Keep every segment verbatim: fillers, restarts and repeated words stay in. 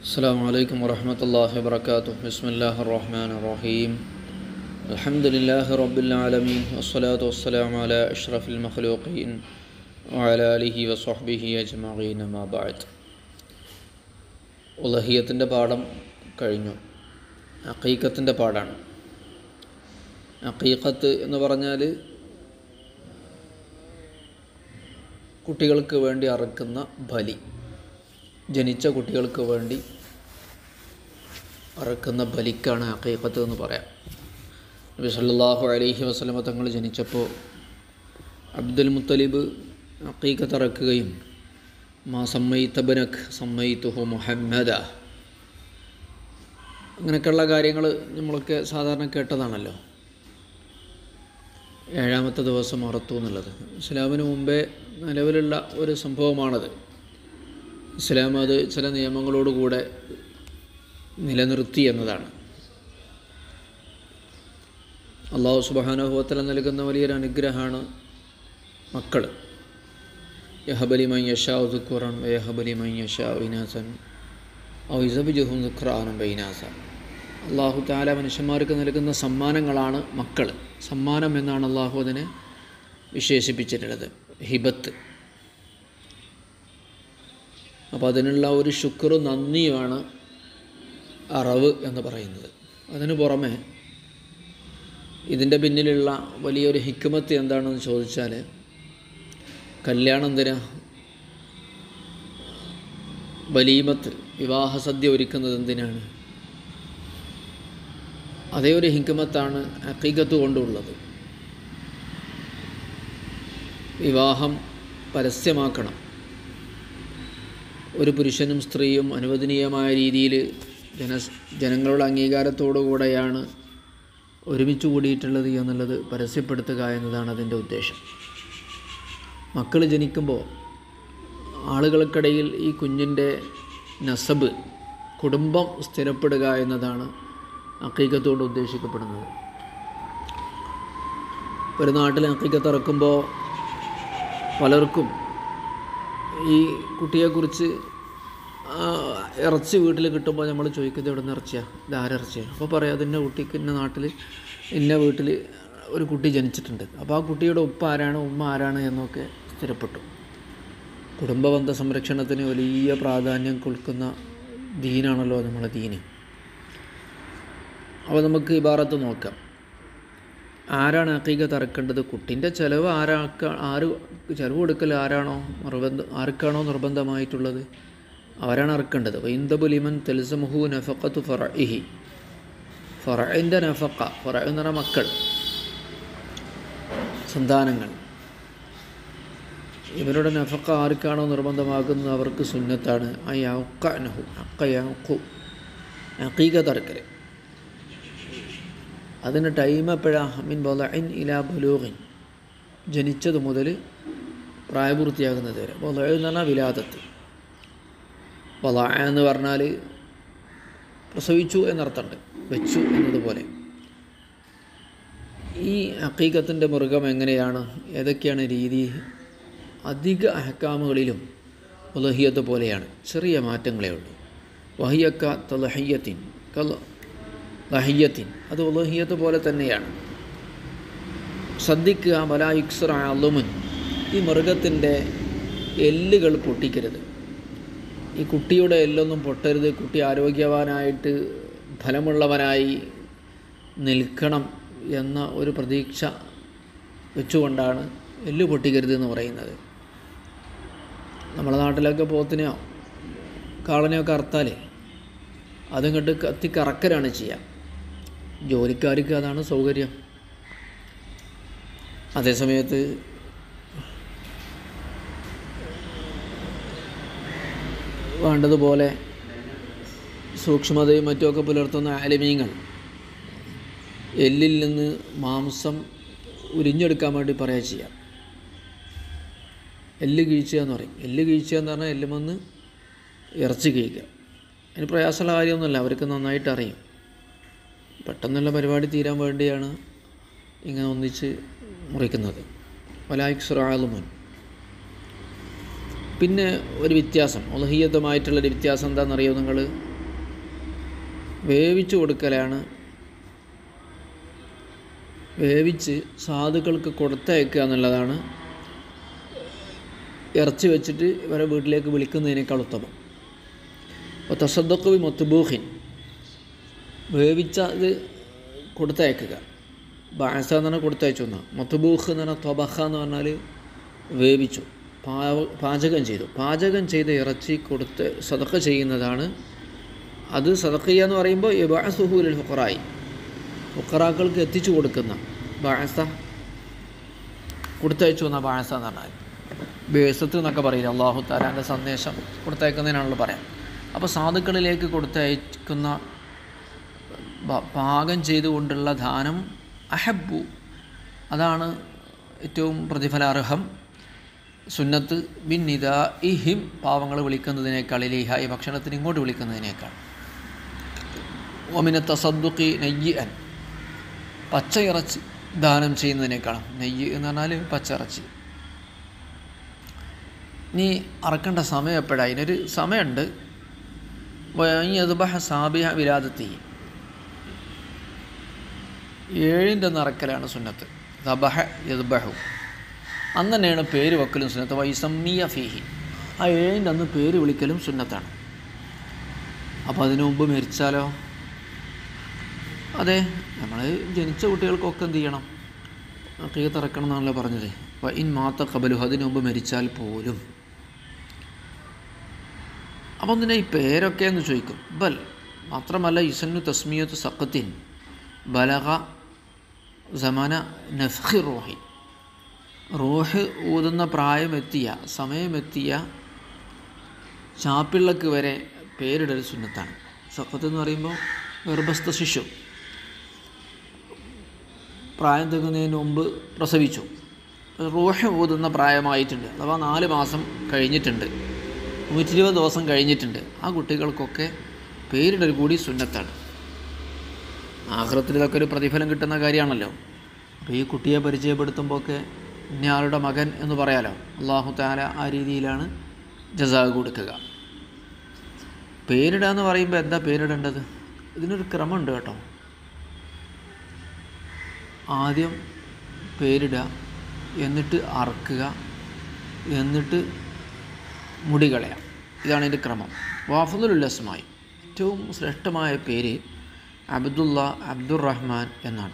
السلام عليكم ورحمة الله وبركاته. بسم الله الرحمن الرحيم. الحمد لله رب العالمين والصلاة والسلام على أشرف المخلوقين وعلى آله وصحبه أجمعين ما بعد. ഉലഹിയത്തിൻ്റെ പാഠം കഴിഞ്ഞു. അഖീഖത്തിൻ്റെ പാഠാണ്. അഖീഖത്ത് എന്ന് പറഞ്ഞാൽ കുട്ടികൾക്ക് വേണ്ടി അറുക്കുന്ന ബലി, ജനിച്ച കുട്ടികൾക്ക് വേണ്ടി അറുക്കുന്ന ബലിക്കാണ് അഖീഖത്ത് എന്ന് പറയാം. നബി സല്ലല്ലാഹു അലൈഹി വസല്ലമ തങ്ങൾ ജനിച്ചപ്പോൾ അബ്ദുൽ മുത്തലിബ് അഖീഖത്ത് അറക്കുകയും മാ സമ്മൈത ബനക് സമ്മൈതുഹു മുഹമ്മദ, അങ്ങനെയൊക്കെയുള്ള കാര്യങ്ങൾ നമ്മളൊക്കെ സാധാരണ കേട്ടതാണല്ലോ. ഏഴാമത്തെ ദിവസം അറുത്തു എന്നുള്ളത് ഇസ്ലാമിന് മുമ്പേ നിലവിലുള്ള ഒരു സംഭവമാണത്. ഇസ്ലാം അത് ചില നിയമങ്ങളോടുകൂടെ നിലനിർത്തി എന്നതാണ്. അല്ലാഹു സുബ്ഹാനഹു വ തആല നൽകുന്ന വലിയൊരു അനുഗ്രഹമാണ് മക്കൾ. യഹബലി മൻ യശാഉ ദുക്റൻ വ യഹബലി മൻ യശാഉ ഇനാസൻ ഔ യസബ്ജുഹും ദുക്റാനൻ വ ഇനാസൻ. അല്ലാഹു തആല മനുഷ്യന്മാർക്ക് നൽകുന്ന സമ്മാനങ്ങളാണ് മക്കൾ. സമ്മാനം എന്നാണ് അല്ലാഹു അതിനെ വിശേഷിപ്പിച്ചിട്ടുള്ളത്, ഹിബത്ത്. അപ്പോൾ അതിനുള്ള ഒരു ശുക്ർ, നന്ദിയാണ് അറവ് എന്ന് പറയുന്നത്. അതിനു പുറമെ ഇതിൻ്റെ പിന്നിലുള്ള വലിയൊരു ഹിക്മത്ത് എന്താണെന്ന് ചോദിച്ചാൽ, കല്യാണം എന്തിനാ, വലീമത്ത്, വിവാഹസദ്യ ഒരുക്കുന്നത് എന്തിനാണ്? അതേ ഒരു ഹിക്മത്താണ് അഖീഖത്ത് കൊണ്ടുള്ളത്. വിവാഹം പരസ്യമാക്കണം. ഒരു പുരുഷനും സ്ത്രീയും അനുവദനീയമായ രീതിയിൽ ജന ജനങ്ങളുടെ അംഗീകാരത്തോടു കൂടെയാണ് ഒരുമിച്ച് കൂടിയിട്ടുള്ളത് എന്നുള്ളത് പരസ്യപ്പെടുത്തുക എന്നതാണ് അതിൻ്റെ ഉദ്ദേശം. മക്കൾ ജനിക്കുമ്പോൾ ആളുകൾക്കിടയിൽ ഈ കുഞ്ഞിൻ്റെ നസബ്, കുടുംബം സ്ഥിരപ്പെടുക എന്നതാണ് അഖീഖത്തോട് ഉദ്ദേശിക്കപ്പെടുന്നത്. ഒരു നാട്ടിൽ അഖീഖത്ത് ഇറക്കുമ്പോൾ പലർക്കും ഈ കുട്ടിയെക്കുറിച്ച് ഇറച്ചി വീട്ടിൽ കിട്ടുമ്പോൾ നമ്മൾ ചോദിക്കുന്നത് എവിടെ നിന്ന് ഇറച്ചിയാണ്, ഇത് ആരിറച്ചിയാണ്? അപ്പോൾ പറയാം, അതിൻ്റെ കുട്ടിക്ക് ഇന്ന നാട്ടിൽ ഇന്ന വീട്ടിൽ ഒരു കുട്ടി ജനിച്ചിട്ടുണ്ട്. അപ്പോൾ ആ കുട്ടിയുടെ ഉപ്പ ആരാണ്, ഉമ്മ ആരാണ് എന്നൊക്കെ സ്ഥിരപ്പെട്ടു. കുടുംബബന്ധ സംരക്ഷണത്തിന് വലിയ പ്രാധാന്യം കൊടുക്കുന്ന ദീനാണല്ലോ നമ്മളെ ദീന്. അപ്പോൾ നമുക്ക് ഇബാറത്ത് നോക്കാം. ആരാണ് അഖീഖത്ത് അറക്കേണ്ടത്? കുട്ടീൻ്റെ ചിലവ് ആരാക്ക ആര് ചിലവ് കൊടുക്കൽ ആരാണോ നിർബന്ധ ആർക്കാണോ നിർബന്ധമായിട്ടുള്ളത് അവരാണ് അറക്കേണ്ടത്. വൈന്ദബു ലിമൻ തൽസമുഹു നഫഖത്തു ഫറഇഹി, ഫറഇൻ്റെ നഫഖ, ഫറ എന്ന് പറഞ്ഞാൽ മക്കൾ, സന്താനങ്ങൾ. ഇവരുടെ നഫഖ ആർക്കാണോ നിർബന്ധമാക്കുന്നത് അവർക്ക് സുന്നത്താണ് അയഖനഹു, അഖയഖു, അഖീഖത്ത് അറക്കൽ. അതിന് ടൈം എപ്പോഴാണ്? മിൻ ബളഇൻ ഇലാ ബലൂഗിൻ, ജനിച്ചത് മുതൽ പ്രായപൂർത്തിയാകുന്നത് വരെ. ബളഅ എന്ന് പറഞ്ഞാൽ വിലാദത്ത്. ബളഅ എന്ന് പറഞ്ഞാൽ പ്രസവിച്ചു എന്നർത്ഥമുണ്ട്, വെച്ചു എന്നതുപോലെ. ഈ അഖീഖത്തിൻ്റെ മൃഗം എങ്ങനെയാണ്, ഏതൊക്കെയാണ് രീതി? അധിക അഹ്കാമുകളിലും ഉലഹിയത്ത് പോലെയാണ്, ചെറിയ മാറ്റങ്ങളേ ഉള്ളൂ. വഹിയക്ക തലഹിയത്തിൻ കല ലഹിയത്തിൻ, അത് ഉലഹിയത്ത് പോലെ തന്നെയാണ്. ശ്രദ്ധിക്കുക, വലാ യുക്സറ അളുമുൻ, ഈ മൃഗത്തിൻ്റെ എല്ലുകൾ പൊട്ടിക്കരുത്. ഈ കുട്ടിയുടെ എല്ലൊന്നും പൊട്ടരുത്. കുട്ടി ആരോഗ്യവാനായിട്ട് ഫലമുള്ളവനായി നിൽക്കണം എന്ന ഒരു പ്രതീക്ഷ വെച്ചുകൊണ്ടാണ് എല്ല് പൊട്ടിക്കരുത് എന്ന് പറയുന്നത്. നമ്മുടെ നാട്ടിലൊക്കെ പോത്തിനെയോ കാളനെയോ ഒക്കെ അറുത്താൽ അതും കണ്ട് കത്തി കറക്കലാണ് ചെയ്യുക. ജോലിക്കാർക്ക് അതാണ് സൗകര്യം. അതേസമയത്ത് വേണ്ടതുപോലെ സൂക്ഷ്മതയും മറ്റുമൊക്കെ പുലർത്തുന്ന ആലിമീങ്ങൾ എല്ലിൽ നിന്ന് മാംസം ഉരിഞ്ഞെടുക്കാൻ വേണ്ടി പറയുക ചെയ്യാം. എല്ല് കീഴ്ച എന്ന് പറയും. എല്ല് കീഴ്ച എന്ന് പറഞ്ഞാൽ എല്ലുമെന്ന് ഇറച്ചി കഴിക്കുക. അതിന് പ്രയാസമുള്ള കാര്യമൊന്നുമല്ല, അവർക്ക് നന്നായിട്ട് അറിയും. പെട്ടെന്നുള്ള പരിപാടി തീരാൻ വേണ്ടിയാണ് ഇങ്ങനെ ഒന്നിച്ച് മുറിക്കുന്നത്. വലായിക്സുറാളുമുൻ. പിന്നെ ഒരു വ്യത്യാസം, ഉലഹിയത്തുമായിട്ടുള്ളൊരു വ്യത്യാസം എന്താണെന്നറിയോ നിങ്ങൾ? വേവിച്ച് കൊടുക്കലാണ്. വേവിച്ച് സാധുക്കൾക്ക് കൊടുത്തയക്കുക എന്നുള്ളതാണ് ഇറച്ചി വെച്ചിട്ട് ഇവരെ വീട്ടിലേക്ക് വിളിക്കുന്നതിനേക്കാൾ ഉത്തമം. അപ്പോൾ തസദ്ദഖ് ബി മത്ബൂഖിൻ, വേവിച്ച ഇത് കൊടുത്തയക്കുക. ബഅസ എന്ന് പറഞ്ഞാൽ കൊടുത്തയച്ചു എന്നാണ്. മത്ബൂഖ് എന്ന് പറഞ്ഞാൽ ത്വബഖ എന്ന് പറഞ്ഞാൽ വേവിച്ചു, പാ പാചകം ചെയ്തു. പാചകം ചെയ്ത ഇറച്ചി കൊടുത്ത് സദഖ ചെയ്യുന്നതാണ്. അത് സദഖ ചെയ്യുക എന്ന് പറയുമ്പോൾ യബഅസുഹു ലിൽ ഫുഖറായി, ഫുഖറാക്കൾക്ക് എത്തിച്ചു കൊടുക്കുന്ന ബഅസ, കൊടുത്തയച്ചു എന്ന ബഅസ എന്ന് പറഞ്ഞാൽ ബേസത്ത് എന്നൊക്കെ പറയില്ല. അല്ലാഹു തആലാൻ്റെ സന്ദേശം കൊടുത്തയക്കുന്നതിനാണല്ലോ പറയാം. അപ്പോൾ സാധുക്കളിലേക്ക് കൊടുത്തയക്കുന്ന പാകം ചെയ്തുകൊണ്ടുള്ള ദാനം അഹബ്ബു, അതാണ് ഏറ്റവും പ്രതിഫലാർഹം. സുന്നത്ത് ബിൻ നിദാഇഹിം, പാവങ്ങൾ വിളിക്കുന്നതിനേക്കാൾ, ഇലൈഹ ഈ ഭക്ഷണത്തിന് ഇങ്ങോട്ട് വിളിക്കുന്നതിനേക്കാൾ. വമിന തസദ്ദുഖി നയ്യിഅൻ, പച്ച ഇറച്ചി ദാനം ചെയ്യുന്നതിനേക്കാളും. നെയ്യ് എന്ന് പറഞ്ഞാൽ പച്ച ഇറച്ചി. ഇനി അറക്കേണ്ട സമയം എപ്പോഴാണ്? അതിനൊരു സമയമുണ്ട്. യദ്ബഹ സാബിഹ വിലാദത്തി, ഏഴിൻ്റെ അന്ന് അറക്കലാണ് സുന്നത്ത്. ദബഹ യദ്ബഹു, അന്ന് തന്നെയാണ് പേര് വെക്കലും സുന്നത്ത്. വൈസമ്മിയ ഫീഹി, ആ ഏഴിൻ്റെ അന്ന് പേര് വിളിക്കലും സുന്നത്താണ്. അപ്പോൾ അതിനു മുമ്പ് മരിച്ചാലോ? അതെ, നമ്മൾ ജനിച്ച കുട്ടികൾക്കൊക്കെ എന്ത് ചെയ്യണം? അഖീഖത്ത് ഇറക്കണം എന്നാണല്ലോ പറഞ്ഞത്. അപ്പോൾ ഇൻ മാത്ത ഖബലു, അതിനു മുമ്പ് മരിച്ചാൽ പോലും. അപ്പം എന്തിനാ ഈ പേരൊക്കെ എന്ന് ചോദിക്കും. ബൽ, മാത്രമല്ല ഇസന്നു തസ്മിയത്ത് സഖത്തിൻ ബലഗ സമാന നഫ്ഖി റൂഹി, റൂഹ് ഊതുന്ന പ്രായമെത്തിയ സമയമെത്തിയ ചാപ്പിള്ളക്ക് വരെ പേരിടൽ സുന്നത്താണ്. സഖത്ത് എന്ന് പറയുമ്പോൾ ഗർഭസ്ഥ ശിശു പ്രായം തികഞ്ഞതിന് മുമ്പ് പ്രസവിച്ചു, റൂഹ് ഊതുന്ന പ്രായമായിട്ടുണ്ട്, അഥവാ നാല് മാസം കഴിഞ്ഞിട്ടുണ്ട്, നൂറ്റി ഇരുപത് ദിവസം കഴിഞ്ഞിട്ടുണ്ട്, ആ കുട്ടികൾക്കൊക്കെ പേരിടൽ കൂടി സുന്നത്താണ്. ആഖിറത്തിൽ ഇതൊക്കെ ഒരു പ്രതിഫലം കിട്ടുന്ന കാര്യമാണല്ലോ. അപ്പോൾ ഈ കുട്ടിയെ പരിചയപ്പെടുത്തുമ്പോഴൊക്കെ ഇന്നയാളുടെ മകൻ എന്ന് പറയാലോ. അല്ലാഹു തആല ആ രീതിയിലാണ് ജസാ കൊടുക്കുക. പേരിടുക എന്ന് പറയുമ്പോൾ എന്താ പേരിടേണ്ടത്? ഇതിനൊരു ക്രമമുണ്ട് കേട്ടോ. ആദ്യം പേരിടുക, എന്നിട്ട് അറക്കുക, എന്നിട്ട് മുടി കളയാം. ഇതാണ് ഇതിൻ്റെ ക്രമം. വാഫദുൽ അസ്മായി, ഏറ്റവും ശ്രേഷ്ഠമായ പേര് അബ്ദുള്ള, അബ്ദുറഹ്മാൻ എന്നാണ്.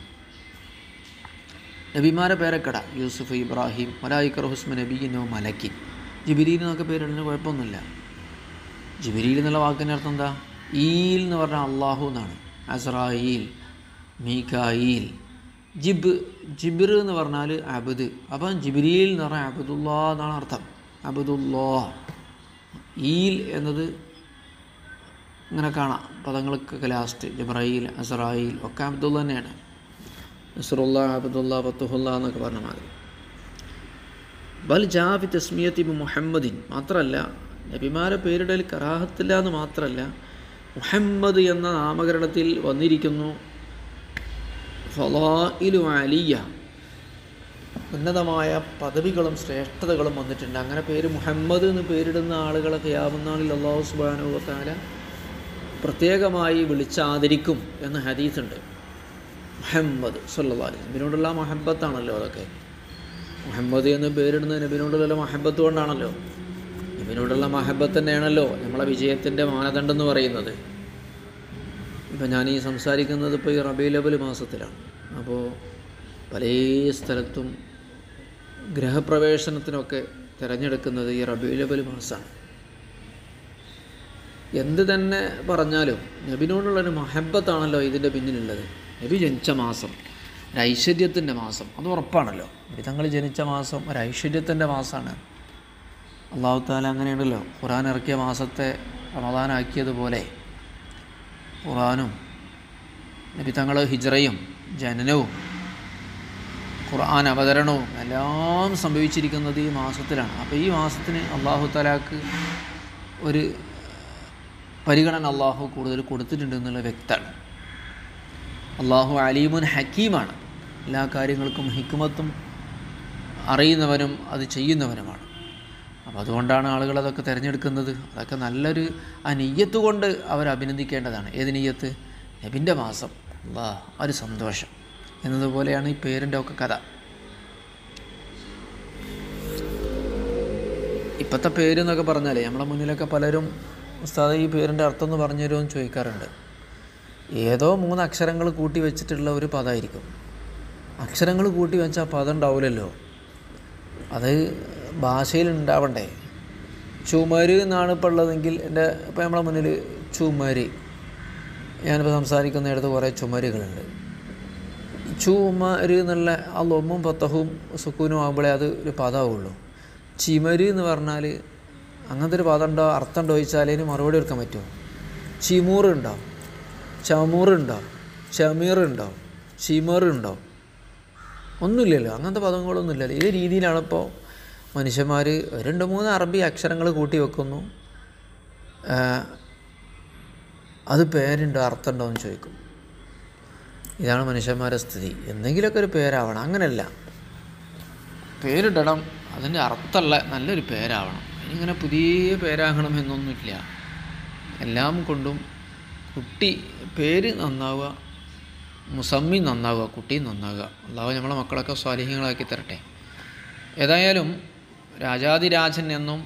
നബിമാരെ പേരക്കട യൂസുഫ്, ഇബ്രാഹിം, മലായിക്കർ ഹുസ്മ നബീനോ മലക്കിൻ. ജിബിരീൽ എന്നൊക്കെ പേരിടുന്നതിന് കുഴപ്പമൊന്നുമില്ല. ജിബിരീൽ എന്നുള്ള വാക്കിൻ്റെ അർത്ഥം എന്താ? ഈൽ എന്ന് പറഞ്ഞാൽ അള്ളാഹു എന്നാണ്. അസ്രായീൽ, മീകായിൽ. ജിബ്, ജിബിർ എന്ന് പറഞ്ഞാൽ അബ്ദ്. അപ്പം ജിബിരീൽ എന്ന് പറഞ്ഞാൽ അബ്ദുല്ലാ എന്നാണ് അർത്ഥം. അബ്ദുല്ലാ. ഈൽ എന്നത് ഇങ്ങനെ കാണാം പദങ്ങൾക്കൊക്കെ ലാസ്റ്റ്. ജബ്രായിൽ, അസ്രായിൽ ഒക്കെ അബ്ദുള്ള തന്നെയാണ്. നസ്റുല്ലാ, അബ്ദുല്ലാ, ഫത്തുഹുല്ലാ എന്നൊക്കെ പറഞ്ഞ മാതിരി. ബൽ ജാഫി തസ്മിയത്തി മുഹമ്മദിൻ, മാത്രമല്ല നബിമാരെ പേരിടൽ കറാഹത്തില്ല എന്ന് മാത്രമല്ല, മുഹമ്മദ് എന്ന നാമകരണത്തിൽ വന്നിരിക്കുന്നു ഫളായിലു അലിയ, ഉന്നതമായ പദവികളും ശ്രേഷ്ഠതകളും വന്നിട്ടുണ്ട്. അങ്ങനെ പേര് മുഹമ്മദ് എന്ന് പേരിടുന്ന ആളുകളെ ഖിയാമത്ത് നാളിൽ അല്ലാഹു സുബ്ഹാനഹു വ തആല പ്രത്യേകമായി വിളിച്ചാദരിക്കും എന്ന ഹദീസുണ്ട്. മുഹമ്മദ് സല്ലല്ലാഹു അലൈഹി വസല്ലം, നബിനോടുള്ള മഹബത്താണല്ലോ അതൊക്കെ. മുഹമ്മദ് എന്ന് പേരിടുന്നത് നബിനോടുള്ള മഹബത്ത് കൊണ്ടാണല്ലോ. നബിനോടുള്ള മഹബത്ത് തന്നെയാണല്ലോ നമ്മളെ വിജയത്തിൻ്റെ മാനദണ്ഡം എന്ന് പറയുന്നത്. ഇപ്പം ഞാൻ ഈ സംസാരിക്കുന്നത് ഇപ്പോൾ ഈ റബീഉൽ അവ്വൽ മാസത്തിലാണ്. അപ്പോൾ പല സ്ഥലത്തും ഗ്രഹപ്രവേശനത്തിനൊക്കെ തിരഞ്ഞെടുക്കുന്നത് ഈ റബീഉൽ അവ്വൽ മാസമാണ്. എന്ത് തന്നെ പറഞ്ഞാലും നബിനോടുള്ളൊരു മഹബത്താണല്ലോ ഇതിൻ്റെ പിന്നിലുള്ളത്. നബി ജനിച്ച മാസം ഒരു ഐശ്വര്യത്തിൻ്റെ മാസം, അത് ഉറപ്പാണല്ലോ. നബി തങ്ങൾ ജനിച്ച മാസം ഒരു ഐശ്വര്യത്തിൻ്റെ മാസമാണ്. അല്ലാഹു തആല അങ്ങനെയാണല്ലോ ഖുർആൻ ഇറക്കിയ മാസത്തെ റമദാനാക്കിയതുപോലെ ഖുർആനും നബി തങ്ങൾ ഹിജ്റയും ജനനവും ഖുർആൻ അവതരണവും എല്ലാം സംഭവിച്ചിരിക്കുന്നത് ഈ മാസത്തിലാണ്. അപ്പോൾ ഈ മാസത്തിന് അല്ലാഹു തആലക്ക് ഒരു പരിഗണന അള്ളാഹു കൂടുതൽ കൊടുത്തിട്ടുണ്ട് എന്നുള്ള വ്യക്തമാണ്. അള്ളാഹു അലീമുൻ ഹക്കീമാണ്, എല്ലാ കാര്യങ്ങൾക്കും ഹിക്മത്തും അറിയുന്നവനും അത് ചെയ്യുന്നവനുമാണ്. അപ്പോൾ അതുകൊണ്ടാണ് ആളുകൾ അതൊക്കെ തിരഞ്ഞെടുക്കുന്നത്. അതൊക്കെ നല്ലൊരു ആ നിയ്യത്ത് കൊണ്ട് അവർ അഭിനന്ദിക്കേണ്ടതാണ്. ഏത് നിയ്യത്ത്? നബിൻ്റെ മാസം, അല്ലാ ഒരു സന്തോഷം എന്നതുപോലെയാണ് ഈ പേരിൻ്റെ ഒക്കെ കഥ. ഇപ്പോഴത്തെ പേര് എന്നൊക്കെ പറഞ്ഞാലേ നമ്മളെ മുന്നിലൊക്കെ പലരും ഉസ്താദ് ഈ പേരിൻ്റെ അർത്ഥം ഒന്ന് പറഞ്ഞു തരുമോ എന്ന് ചോദിക്കാറുണ്ട്. ഏതോ മൂന്ന് അക്ഷരങ്ങൾ കൂട്ടി വെച്ചിട്ടുള്ള ഒരു പദമായിരിക്കും. അക്ഷരങ്ങൾ കൂട്ടി വെച്ചാൽ പദം ഉണ്ടാവില്ലല്ലോ, അത് ഭാഷയിൽ ഉണ്ടാവണ്ടേ. ചുമര് എന്നാണ് ഇപ്പോൾ ഉള്ളതെങ്കിൽ എൻ്റെ ഇപ്പോൾ നമ്മളെ മുന്നിൽ ചുമര്, ഞാനിപ്പോൾ സംസാരിക്കുന്നിടത്ത് കുറേ ചുമരുകളുണ്ട്. ചുമര് എന്നുള്ള ആ ലൊമ്മും പത്തഹവും സുക്കൂനും ആകുമ്പോഴേ അത് ഒരു പദമാവുള്ളൂ. ചിമര് എന്ന് പറഞ്ഞാൽ അങ്ങനത്തെ ഒരു പദം ഉണ്ടോ, അർത്ഥം ഉണ്ടോ ചോദിച്ചാൽ അതിന് മറുപടി എടുക്കാൻ പറ്റുമോ? ചിമൂറുണ്ടോ, ചമൂറുണ്ടോ, ചമീറുണ്ടോ, ചിമറുണ്ടോ? ഒന്നുമില്ലല്ലോ, അങ്ങനത്തെ പദങ്ങളൊന്നുമില്ലല്ലോ. ഈ രീതിയിലാണ് ഇപ്പോൾ മനുഷ്യന്മാർ രണ്ട് മൂന്ന് അറബി അക്ഷരങ്ങൾ കൂട്ടി വെക്കുന്നു, അത് പേരുണ്ടോ അർത്ഥമുണ്ടോ എന്ന് ചോദിക്കും. ഇതാണ് മനുഷ്യന്മാരുടെ സ്ഥിതി. എന്തെങ്കിലുമൊക്കെ ഒരു പേരാവണം, അങ്ങനെയല്ല, പേരിടണം, അതിൻ്റെ അർത്ഥമുള്ള നല്ലൊരു പേരാവണം. ഇങ്ങനെ പുതിയ പേരാകണം എന്നൊന്നുമില്ല. എല്ലാം കൊണ്ടും കുട്ടി പേര് നന്നാവുക, മുസമ്മി നന്നാവുക, കുട്ടി നന്നാവുക. അല്ലാഹു നമ്മളെ മക്കളൊക്കെ സ്വാലിഹ്യങ്ങളാക്കി തരട്ടെ. ഏതായാലും രാജാതിരാജൻ എന്നും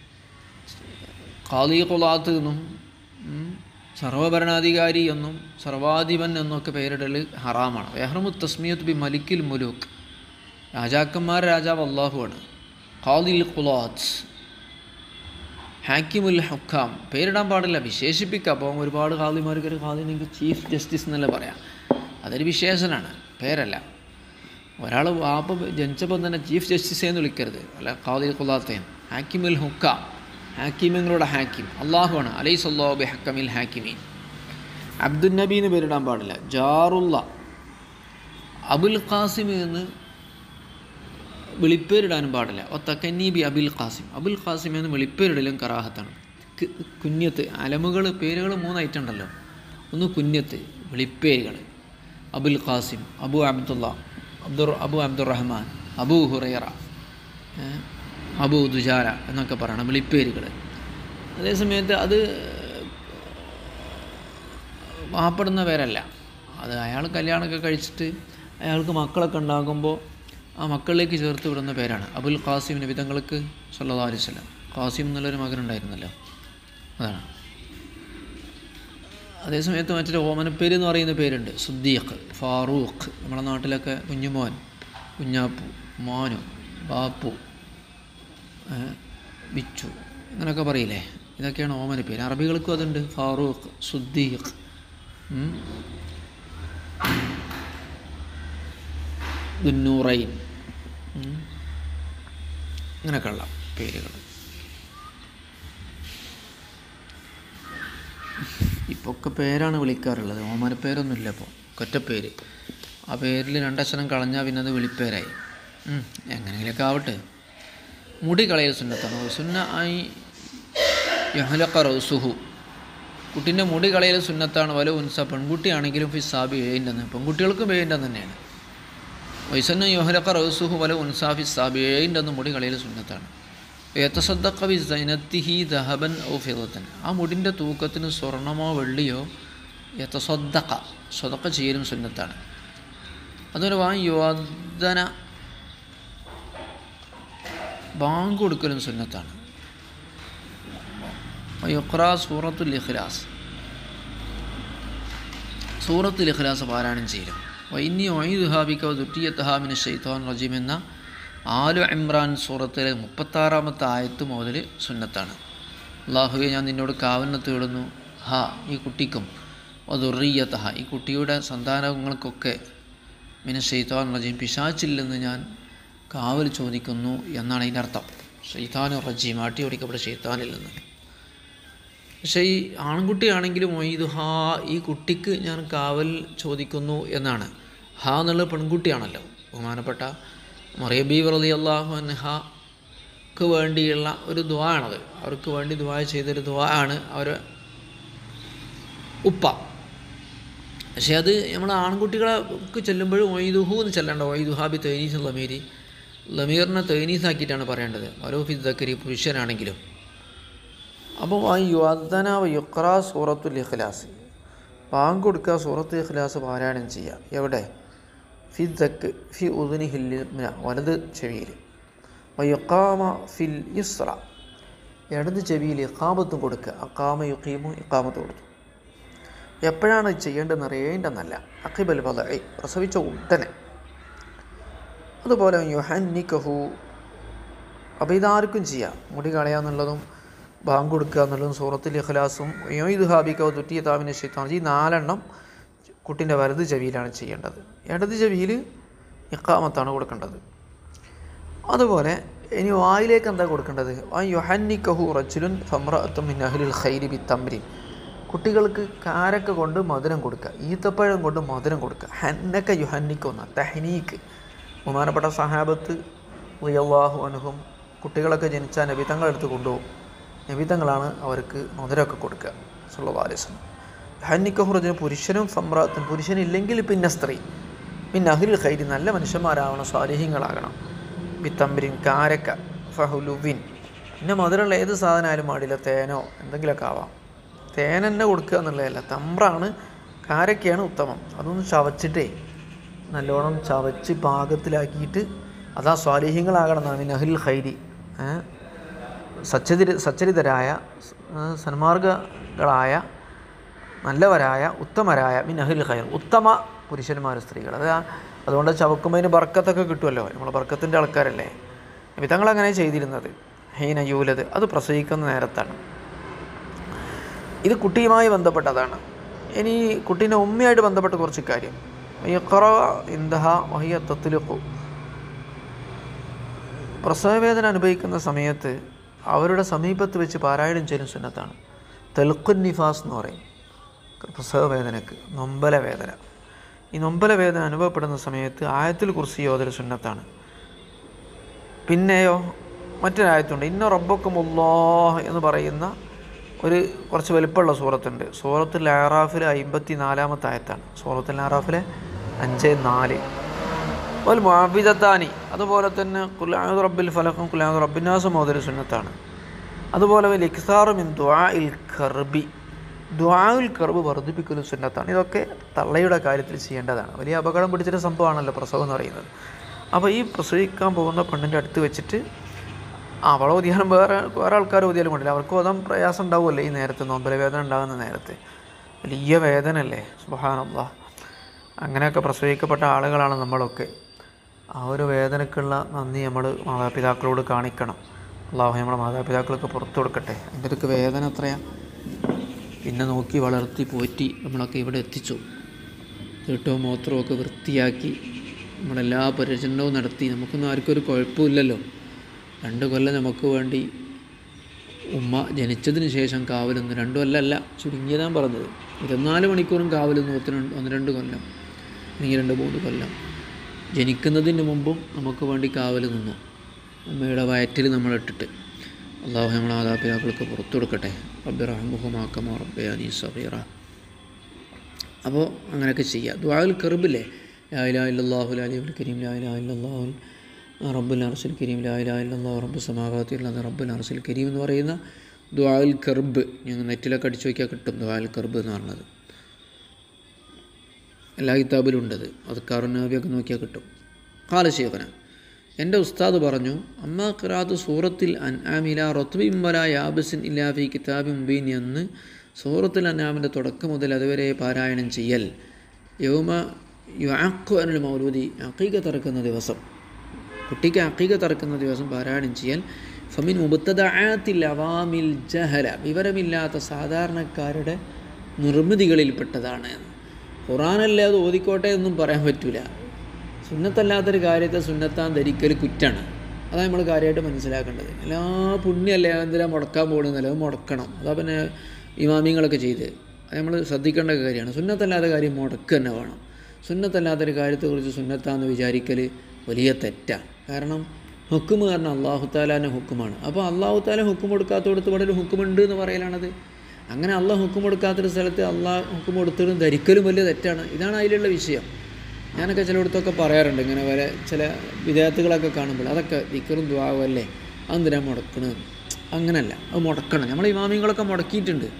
ഖാദി ഖുലാത്ത് എന്നും സർവഭരണാധികാരി എന്നും സർവാധിപൻ എന്നൊക്കെ പേരിടൽ ഹറാമാണ്. യഹ്റമു തസ്മിയത്ത് ബി മലിക്കിൽ മുലൂക്ക്, രാജാക്കന്മാർ രാജാവ് അള്ളാഹുവാണ്. ഖാദിൽ ഖുലാത്ത്, ഹാക്കിമുൽ ഹുക്കാം പേരിടാൻ പാടില്ല, വിശേഷിപ്പിക്കുക. അപ്പോൾ ഒരുപാട് ഖാദിമാർക്ക് ഒരു ഖാദി നിങ്ങൾക്ക് ചീഫ് ജസ്റ്റിസ് എന്നല്ലേ പറയാം, അതൊരു വിശേഷനാണ്, പേരല്ല. ഒരാൾ വാപ്പ ജനിച്ചപ്പോൾ തന്നെ ചീഫ് ജസ്റ്റിസ് എന്ന് വിളിക്കരുത്, അല്ല ഖാദിൽ ഖുലാത്തേൻ. ഹാക്കിമുൽ ഹുക്കാം, ഹാക്കിമിങ്ങളുടെ ഹാക്കിം അള്ളാഹുവാണ്. അലൈസല്ലാഹു ബി ഹക്കമിൽ ഹാക്കിമീൻ. അബ്ദുൽ നബി എന്ന് പേരിടാൻ പാടില്ല. ജാറുള്ള, അബുൽ ഖാസിം എന്ന് വിളിപ്പേരിടാനും പാടില്ല. ഒ തക്കന്നീ ബി അബുൽ ഖാസിം, അബുൽ ഖാസിം എന്ന് വിളിപ്പേരിടലും കറാഹത്താണ്. കുഞ്ഞത്ത്, അലമുകൾ പേരുകൾ മൂന്നായിട്ടുണ്ടല്ലോ ഉണ്ടല്ലോ. ഒന്ന് കുഞ്ഞത്ത് വിളിപ്പേരുകൾ, അബുൽ ഖാസിം, അബു അബ്ദുള്ള, അബ്ദുർ അബു അബ്ദുറഹ്മാൻ, അബൂ ഹുറൈറ, അബൂ ദുജാര എന്നൊക്കെ പറയണം വിളിപ്പേരുകൾ. അതേസമയത്ത് അത് വാപ്പെടുന്ന പേരല്ല, അത് അയാൾ കല്യാണമൊക്കെ കഴിച്ചിട്ട് അയാൾക്ക് മക്കളൊക്കെ ഉണ്ടാകുമ്പോൾ ആ മക്കളിലേക്ക് ചേർത്ത് വിടുന്ന പേരാണ്. അബുൽ ഖാസിം നബി തങ്ങൾക്ക് സല്ലല്ലാഹു അലൈഹി വസല്ലം ഖാസിം എന്നുള്ളൊരു മകനുണ്ടായിരുന്നല്ലോ, അതാണ്. അതേസമയത്ത് മറ്റൊരു ഓമനപ്പേര് എന്ന് പറയുന്ന പേരുണ്ട്, സുദ്ദീഖ്, ഫാറൂഖ്. നമ്മുടെ നാട്ടിലൊക്കെ കുഞ്ഞുമോൻ, കുഞ്ഞാപ്പു, മോനു, ബാപ്പു, ബിച്ചു അങ്ങനെയൊക്കെ പറയില്ലേ, ഇതൊക്കെയാണ് ഓമനപ്പേര്. അറബികൾക്കും അതുണ്ട്, ഫാറൂഖ്, സുദ്ദീഖ്, ദുന്നൂറൈൻ, അങ്ങനെയൊക്കെയുള്ള പേരുകൾ. ഇപ്പോൾ ഒക്കെ പേരാണ് വിളിക്കാറുള്ളത്, ഓമനപ്പേരൊന്നുമില്ല ഇപ്പോൾ, ഒറ്റപ്പേര്. ആ പേരിൽ രണ്ടക്ഷരം കളഞ്ഞാൽ പിന്നെ അത് വിളിപ്പേരായി. എങ്ങനെയെങ്കിലൊക്കെ ആവട്ടെ. മുടി കളയൽ സുന്നത്താണ്. സുന്ന ആയി യഹ്ലഖ റൗസുഹു, കുട്ടീൻ്റെ മുടി കളയൽ സുന്നത്താണ്. വല ഉൻസ, പെൺകുട്ടിയാണെങ്കിലും ഫിസാബി ഏഴിൻ്റെന്ന്, പെൺകുട്ടികൾക്കും ഏഴിൻ്റെ തന്നെയാണ്. വൈസന്ന യഹ്ലഖ റൗസുഹു വല ഉൻസാ ഫിസാബി ഏഴിൻ്റെന്ന് മുടി കളയൽ സുന്നത്താണ്. യതസദ്ദഖ ബി സൈനത്തിഹി ദഹബൻ ഔ ഫിദത്തൻ, ആ മുടിൻ്റെ തൂക്കത്തിന് സ്വർണമോ വെള്ളിയോ യതസദ്ദഖ സദഖ ചെയ്യലും സുന്നത്താണ്. അതുപോലെ വാ യുഅദ്ദന, ബാങ്ക് കൊടുക്കലും സുന്നത്താണ്. യുഖ്റാ സൂറത്തുൽ ഇഖ്ലാസ്, സൂറത്തുൽ ഇഖ്ലാസ് പാരായണം ചെയ്യലും. വഇന്നി ഉഈദുഹാ ബിക വദുർരിയ്യതഹാ മിനശ് ശൈത്വാനിർ റജീം എന്ന ആലു ഇമ്രാൻ സൂറത്തിലെ മുപ്പത്താറാമത്തെ ആയത്ത് മുതൽ സുന്നത്താണ്. അല്ലാഹുവേ, ഞാൻ നിന്നോട് കാവലിനെ തേടുന്നു, ഹാ ഈ കുട്ടിക്കും, വദുർരിയ്യതഹ ഈ കുട്ടിയുടെ സന്താനങ്ങൾക്കൊക്കെ, മിനശ് ശൈത്വാനിർ റജീം പിശാചില്ലെന്ന് ഞാൻ കാവൽ ചോദിക്കുന്നു എന്നാണ് അതിൻ്റെ അർത്ഥം. ശൈത്താനുർ റജീം, ആട്ടി ഓടിക്കപ്പെട്ട ശൈത്താനിൽ നിന്ന്. പക്ഷേ ഈ ആൺകുട്ടിയാണെങ്കിലും മൊയ്തു ഹാ ഈ കുട്ടിക്ക് ഞാൻ കാവൽ ചോദിക്കുന്നു എന്നാണ്. ഹാ എന്നുള്ളത് പെൺകുട്ടിയാണല്ലോ. ബഹുമാനപ്പെട്ട മറിയം ബീവി റളിയല്ലാഹു അൻഹക്ക് വേണ്ടിയുള്ള ഒരു ദുആ ആണത്. അവർക്ക് വേണ്ടി ദുആ ചെയ്തൊരു ദുആ ആണ് അവർ ഉപ്പ. പക്ഷേ അത് നമ്മൾ ആൺകുട്ടികളെ ചെല്ലുമ്പോഴും ഒയ്തുഹു എന്ന് ചെല്ലേണ്ട. ഒയ്തുഹാബി തൈനീസ് ലമീരി, ലമീറിനെ തൈനീസാക്കിയിട്ടാണ് പറയേണ്ടത്. വലൂഫി ദക്കരി പുരുഷനാണെങ്കിലും. അപ്പോൾ യുഅദ്ദന വയുഖ്റാ സൂറത്തുൽ ഇഖ്ലാസ്, ബാങ്ക് കൊടുക്കുക, സൂറത്ത് ഇഖ്ലാസ് പാരായണം ചെയ്യുക. എവിടെ? ഫി ദക്ക് ഫി ഉദ്നി ഹില്ലിന, വലത് ചെവിയിൽ. വയുഖാമ ഫിൽ യുസ്ര, ഇടത് ചെവിയിൽ ഇഖാമത്തും കൊടുക്കുക. അഖാമ യുഖീമു, ഇഖാമത്ത് കൊടുത്തു. എപ്പോഴാണ് ചെയ്യേണ്ടതെന്ന് അറിയേണ്ടെന്നല്ല, അഖിബൽ വദഇ, പ്രസവിച്ച ഉടനെ. അതുപോലെ യുഹന്നികഹു, അപ്പോൾ ഇതാർക്കും ചെയ്യാം. മുടി കളയാന്നുള്ളതും ബാങ്ക് കൊടുക്കുക എന്നുള്ളതും സൂറത്തുൽ ഇഖ്ലാസും യുഇദ്ഹാബിക തുറ്റിയതാമിന ശൈത്താൻ, ഈ നാലെണ്ണം കുട്ടിൻ്റെ വലത് ചെവിയിലാണ് ചെയ്യേണ്ടത്. ഇടത് ചെവിയിൽ ഇഖാമത്താണ് കൊടുക്കേണ്ടത്. അതുപോലെ ഇനി വായിലേക്ക് എന്താ കൊടുക്കേണ്ടത്? ആ യുഹന്നികഹു റജുലുൻ ഫംറഅത്തുൻ മിൻ അഹ്ലിൽ ഖൈരി ബിത്തംരിൻ, കുട്ടികൾക്ക് കാരക്ക കൊണ്ട് മധുരം കൊടുക്കുക, ഈത്തപ്പഴം കൊണ്ട് മധുരം കൊടുക്കുക. ഹന്നക്ക യുഹന്നിക്കുന്ന തഹ്നീക്ക്. ബഹുമാനപ്പെട്ട സഹാബത്ത് റളിയല്ലാഹു അൻഹും കുട്ടികളൊക്കെ ജനിച്ചാൽ നബിതങ്ങളെടുത്ത് കൊണ്ടുപോകും. നബിതങ്ങളാണ് അവർക്ക് മധുരമൊക്കെ കൊടുക്കുക സല്ലല്ലാഹു അലൈഹി വസല്ലം. ഹന്നിക്കഹു റജുലുൻ, പുരുഷനും ഫംറഅത്തുൻ, പുരുഷനില്ലെങ്കിൽ പിന്നെ സ്ത്രീ, പിന്നെ അഹ്ലുൽ ഖൈരി, നല്ല മനുഷ്യന്മാരാവണം, സ്വാലിഹീങ്ങളാകണം. ബിത്തംരിൻ, കാരക്ക, ഫഹുലുവിൻ, പിന്നെ മധുരമുള്ള ഏത് സാധനമായാലും പാടില്ല, തേനോ എന്തെങ്കിലുമൊക്കെ ആവാം. തേൻ തന്നെ കൊടുക്കുക എന്നുള്ളതല്ല, തമ്പ്രാണ്, കാരക്കയാണ് ഉത്തമം. അതൊന്ന് ചവച്ചിട്ടേ നല്ലോണം ചവച്ച് പാകത്തിലാക്കിയിട്ട്, അതാ സ്വാലിഹീങ്ങളാകണം എന്നാണ്. മിൻ അഹ്ലുൽ ഖൈരി, സച്ചരി സച്ചരിതരായ സന്മാർഗങ്ങളായ നല്ലവരായ ഉത്തമരായ, മിൻ അഹ്ലുൽ ഖൈർ, ഉത്തമ പുരുഷന്മാർ, സ്ത്രീകൾ. അത് അതുകൊണ്ട് ചവക്കുമ്പോൾ ബർക്കത്തൊക്കെ കിട്ടുമല്ലോ, നമ്മൾ ബർക്കത്തിൻ്റെ ആൾക്കാരല്ലേ. നബി തങ്ങൾ അങ്ങനെ ചെയ്തിരുന്നത്. ഹീന യൂലത്, അത് പ്രസവിക്കുന്ന നേരത്താണ്. ഇത് കുട്ടിയുമായി ബന്ധപ്പെട്ടതാണ്. ഇനി കുട്ടീൻ്റെ ഉമ്മയായിട്ട് ബന്ധപ്പെട്ട കുറച്ച് കാര്യം. യഖറ ഇൻദഹ വഹിയ തത്ലുഖു, പ്രസവവേദന അനുഭവിക്കുന്ന സമയത്ത് അവരുടെ സമീപത്ത് വെച്ച് പാരായണം ചെയ്യുന്ന സുന്നത്താണ്. തെൽഖുൻ നിഫാസ് എന്ന് പറയും പ്രസവവേദനക്ക്, നൊമ്പല വേദന. ഈ നൊമ്പല വേദന അനുഭവപ്പെടുന്ന സമയത്ത് ആയത്തുൽ കുർസി ഓതൽ സുന്നത്താണ്. പിന്നെയോ മറ്റൊരായത്തുണ്ട്, ഇന്ന റബ്ബക്കുമുല്ലാഹ് എന്ന് പറയുന്ന ഒരു കുറച്ച് വലുപ്പമുള്ള സൂറത്തുണ്ട്. സൂറത്തുൽ അറാഫിലെ അമ്പത്തി നാലാമത്തെ ആയത്താണ്. സൂറത്തുൽ അറാഫിലെ അഞ്ച് നാല്. വൽ മുഅവ്വിദത്താനി, അതുപോലെ തന്നെ ഖുൽ അഊദു റബ്ബിൽ ഫലഖും ഖുൽ അഊദു റബ്ബിന്നാസും ഓതൽ സുന്നത്താണ്. അതുപോലെ വൽ ഇക്സാറു മിൻ ദുആഇൽ കർബി, ദുആഉൽ കർബ് വർദ്ധിപ്പിക്കലും സുന്നത്താണ്. ഇതൊക്കെ തള്ളയുടെ കാര്യത്തിൽ ചെയ്യേണ്ടതാണ്. വലിയ അപകടം പിടിച്ചിട്ട് സംഭവമാണല്ലോ പ്രസവം എന്ന് പറയുന്നത്. അപ്പോൾ ഈ പ്രസവിക്കാൻ പോകുന്ന പെണ്ണിൻ്റെ അടുത്ത് വെച്ചിട്ട് അവളെ ഓതിയാലും വേറെ വേറെ ആൾക്കാർ ഓതിയാലും കൊണ്ടില്ല, അവർക്ക് ഓതാൻ പ്രയാസം ഉണ്ടാവുമല്ലോ ഈ നേരത്തെ, നൊമ്പല വേദന ഉണ്ടാകുന്ന നേരത്തെ. വലിയ വേദനയല്ലേ, സുബ്ഹാനല്ലാഹ്. അങ്ങനെയൊക്കെ പ്രസവിക്കപ്പെട്ട ആളുകളാണ് നമ്മളൊക്കെ. ആ ഒരു വേദനക്കുള്ള നന്ദി നമ്മൾ മാതാപിതാക്കളോട് കാണിക്കണം. അള്ളാഹു നമ്മുടെ മാതാപിതാക്കൾക്ക് പുറത്തു കൊടുക്കട്ടെ. അതിൻ്റെ ഒക്കെ വേദന എത്രയാണ്. പിന്നെ നോക്കി വളർത്തി പോറ്റി നമ്മളൊക്കെ ഇവിടെ എത്തിച്ചു. തീട്ടവും മൂത്രവും ഒക്കെ വൃത്തിയാക്കി നമ്മളെല്ലാ പരിചരണവും നടത്തി. നമുക്കൊന്നും ആർക്കും ഒരു കുഴപ്പമില്ലല്ലോ. രണ്ട് കൊല്ലം നമുക്ക് വേണ്ടി ഉമ്മ ജനിച്ചതിന് ശേഷം കാവലൊന്ന്, രണ്ടു കൊല്ലമല്ല, ചുരുങ്ങിയതാണ് പറഞ്ഞത്. ഇരുപത്തിനാല് മണിക്കൂറും കാവലൊന്ന് ഒന്ന് ഒന്ന് രണ്ട് കൊല്ലം, അല്ലെങ്കിൽ രണ്ട് മൂന്ന് കൊല്ലം. ജനിക്കുന്നതിന് മുമ്പും നമുക്ക് വേണ്ടി കാവൽ നിന്നു, അമ്മയുടെ വയറ്റിൽ നമ്മളിട്ടിട്ട്. അള്ളാഹു നമ്മളെ മാതാപിതാക്കൾക്ക് പുറത്തു കൊടുക്കട്ടെ. റബ്ബി റഹ്മുഹുമാ കമാ റബ്ബയാനി സഗീറ. അപ്പോൾ അങ്ങനെയൊക്കെ ചെയ്യുക. ദുആഉൽ കർബില്ലേ, ലാ ഇലാഹ ഇല്ലല്ലാഹുൽ അലിയുൽ കരീം, ലാ ഇലാഹ ഇല്ലല്ലാഹുൽ റബ്ബുൽ അർശിൽ കരീം, ലാ ഇലാഹ ഇല്ലല്ലാഹു റബ്ബുസ് സമാവാതി വൽ അർദി റബ്ബുൽ അർശിൽ കരീം എന്ന് പറയുന്ന ദുആഉൽ കർബ് ഞങ്ങൾ നെറ്റിലൊക്കെ അടിച്ചു നോക്കിയാൽ കിട്ടും. ദുആഉൽ കർബ് എന്ന് പറഞ്ഞത് എല്ലാ കിതാബിലും ഉണ്ടത്. അദ്കാറുൻ നബിയൊക്കെ നോക്കിയാൽ കിട്ടും. ഖാല ശൈഖുന, എൻ്റെ ഉസ്താദ് പറഞ്ഞു, അമ്മ ഖിറാഅത്തു സൂറത്തിൽ അൻആമില റത്ബിൻ വലാ യാബിസിൻ ഇല്ലാ ഫീ കിതാബിൻ മുബീൻ എന്ന് സൂറത്തുൽ അൻആമിൻ്റെ തുടക്കം മുതൽ അതുവരെ പാരായണം ചെയ്യൽ, യൗമ യുഅഖു അനിൽ മൗലൂദി, അഖീഖ തറക്കുന്ന ദിവസം, കുട്ടിക്ക് അഖീഖ തറക്കുന്ന ദിവസം പാരായണം ചെയ്യൽ, ഫമിൻ മുബ്തദഅത്തിൽ അവാമിൽ ജഹല, വിവരമില്ലാത്ത സാധാരണക്കാരുടെ നിർമ്മിതികളിൽപ്പെട്ടതാണ്. ഖുർആനല്ലേ അത് ഓതിക്കോട്ടെ എന്നും പറയാൻ പറ്റില്ല. സുന്നത്തല്ലാത്തൊരു കാര്യത്തെ സുന്നത്താൻ ധരിക്കൽ കുറ്റാണ്. അതാണ് നമ്മൾ കാര്യമായിട്ട് മനസ്സിലാക്കേണ്ടത്. എല്ലാ പുണ്യമല്ലേ എന്തിനാ മുടക്കാൻ പോകുന്നതല്ല, അത് മുടക്കണം. അതാ പിന്നെ ഇമാമിങ്ങളൊക്കെ ചെയ്ത് അത് നമ്മൾ ശ്രദ്ധിക്കേണ്ട കാര്യമാണ്. സുന്നത്തല്ലാത്ത കാര്യം മുടക്കുക തന്നെ വേണം. സുന്നത്തല്ലാത്തൊരു കാര്യത്തെക്കുറിച്ച് സുന്നത്താന്ന് വിചാരിക്കൽ വലിയ തെറ്റാണ്. കാരണം ഹുക്കും കാരണം അള്ളാഹു താലാൻ്റെ ഹുക്കുമാണ്. അപ്പോൾ അള്ളാഹു താല ഹുക്കും കൊടുക്കാത്തടത്ത് ഇവിടെ ഒരു ഹുക്കുമുണ്ട് എന്ന് പറയലാണത്. അങ്ങനെ അള്ളാഹ് ഹുക്കും കൊടുക്കാത്തൊരു സ്ഥലത്ത് അള്ളാഹ് ഹുക്കും കൊടുത്തതും ധരിക്കലും വലിയ തെറ്റാണ്. ഇതാണ് അതിലുള്ള വിഷയം. ഞാനൊക്കെ ചിലയിടത്തൊക്കെ പറയാറുണ്ട്, ഇങ്ങനെ വരെ ചില വിദ്യാർത്ഥികളൊക്കെ കാണുമ്പോൾ അതൊക്കെ ദിക്റും ദുആവും അല്ലേ, അതെന്തിനാ മുടക്കണത്? അങ്ങനല്ല, അത് മുടക്കണം. നമ്മൾ ഇമാമിങ്ങളൊക്കെ മുടക്കിയിട്ടുണ്ട്.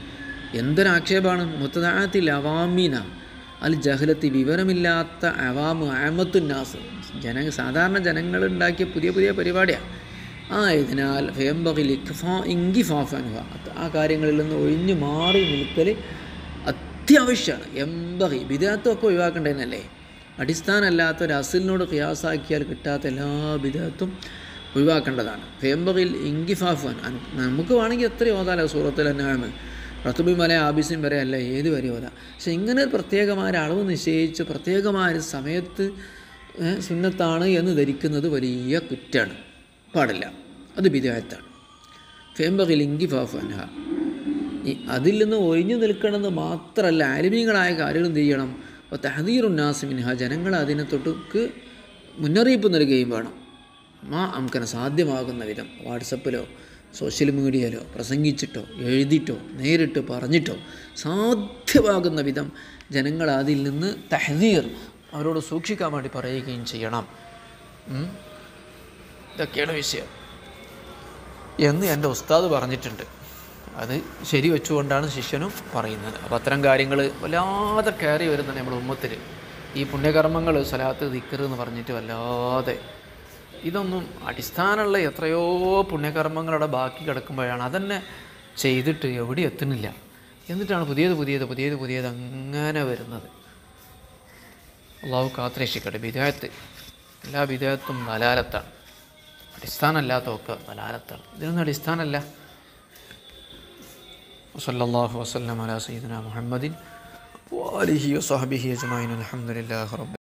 എന്തൊരാക്ഷേപമാണ്. മുത്തദാഅത്തിൽ അവാമീന അൽ ജഹലത്തി, വിവരമില്ലാത്ത അവാമു അമത്തുന്നാസ്, ജന സാധാരണ ജനങ്ങൾ ഉണ്ടാക്കിയ പുതിയ പുതിയ പരിപാടിയാണ്. ആയതിനാൽ ഫയംബഗിൽ ഇഖ്ഫാ ഇൻകിഫാഫ് അൻഹ, ആ കാര്യങ്ങളിൽ നിന്ന് ഒഴിഞ്ഞു മാറി നിൽക്കൽ അത്യാവശ്യമാണ്. എംബഗി ബിദഅത്തൊക്കെ ഒഴിവാക്കേണ്ടതെന്നല്ലേ. അടിസ്ഥാനമല്ലാത്ത ഒരു അസിലിനോട് ഖിയാസാക്കിയാൽ കിട്ടാത്ത എല്ലാ ബിദഅത്തും ഒഴിവാക്കേണ്ടതാണ്. ഫയംബഗിൽ ഇൻകിഫാഫ് അൻ, നമുക്ക് വേണമെങ്കിൽ എത്ര ഓതാലോ സൂറത്തുൽ അൻആം, റത്തുബി മല ആബിസിൻ വരെ അല്ല, ഏത് വരെ ഓതാം. പക്ഷെ ഇങ്ങനെ പ്രത്യേകമായ അളവ് നിശ്ചയിച്ച് പ്രത്യേകമായ സമയത്ത് സുന്നത്താണ് എന്ന് ധരിക്കുന്നത് വലിയ കുറ്റാണ്, പാടില്ല, അത് ബിദഅത്താണ്. ഫയംബഗിൽ ഇൻകിഫാഫ് അൻഹ, ഈ അതിൽ നിന്ന് ഒഴിഞ്ഞു നിൽക്കണമെന്ന് മാത്രമല്ല, ആലിമീങ്ങളായ കാര്യങ്ങൾ എന്ത് ചെയ്യണം. അപ്പോൾ തഹദീറുൻ നാസ് മിൻഹ, ജനങ്ങൾ അതിനെ തൊട്ടുക്ക് മുന്നറിയിപ്പ് നൽകുകയും വേണം. മാ അംകന, സാധ്യമാകുന്ന വിധം വാട്സപ്പിലോ സോഷ്യൽ മീഡിയയിലോ പ്രസംഗിച്ചിട്ടോ എഴുതിയിട്ടോ നേരിട്ട് പറഞ്ഞിട്ടോ സാധ്യമാകുന്ന വിധം ജനങ്ങൾ അതിൽ നിന്ന് തഹദീർ, അവരോട് സൂക്ഷിക്കാൻ വേണ്ടി പറയുകയും ചെയ്യണം. ഇതൊക്കെയാണ് വിഷയം എന്ന് എൻ്റെ ഉസ്താദ് പറഞ്ഞിട്ടുണ്ട്. അത് ശരി വെച്ചുകൊണ്ടാണ് ശിഷ്യനും പറയുന്നത്. അപ്പോൾ അത്തരം കാര്യങ്ങൾ വല്ലാതെ കയറി വരുന്നുണ്ട് നമ്മുടെ ഉമ്മത്തിൽ. ഈ പുണ്യകർമ്മങ്ങൾ, സ്വലാത്ത്, ദിക്ർ എന്ന് പറഞ്ഞിട്ട് വല്ലാതെ ഇതൊന്നും അടിസ്ഥാനമുള്ള എത്രയോ പുണ്യകർമ്മങ്ങളുടെ ബാക്കി കിടക്കുമ്പോഴാണ് അതന്നെ ചെയ്തിട്ട് എവിടെ എത്തുന്നില്ല. എന്നിട്ടാണ് പുതിയത് പുതിയത് പുതിയത് പുതിയത് അങ്ങനെ വരുന്നത്. അള്ളാഹു കാത്തുരക്ഷിക്കട്ടെ. ബിദഅത്ത്, എല്ലാ ബിദഅത്തും ദലാലത്താണ്, അടിസ്ഥാനമല്ലാത്തതൊക്കെ ദലാലത്താണ്. ഇതിനൊന്നും അടിസ്ഥാനമല്ല. വസല്ലല്ലാഹു വസല്ലം അലാ സയ്യിദിനാ മുഹമ്മദിൻ വആലിഹി വസഹ്ബിഹി അജ്മഈൻ. അൽഹംദുലില്ലാഹി റബ്ബിൽ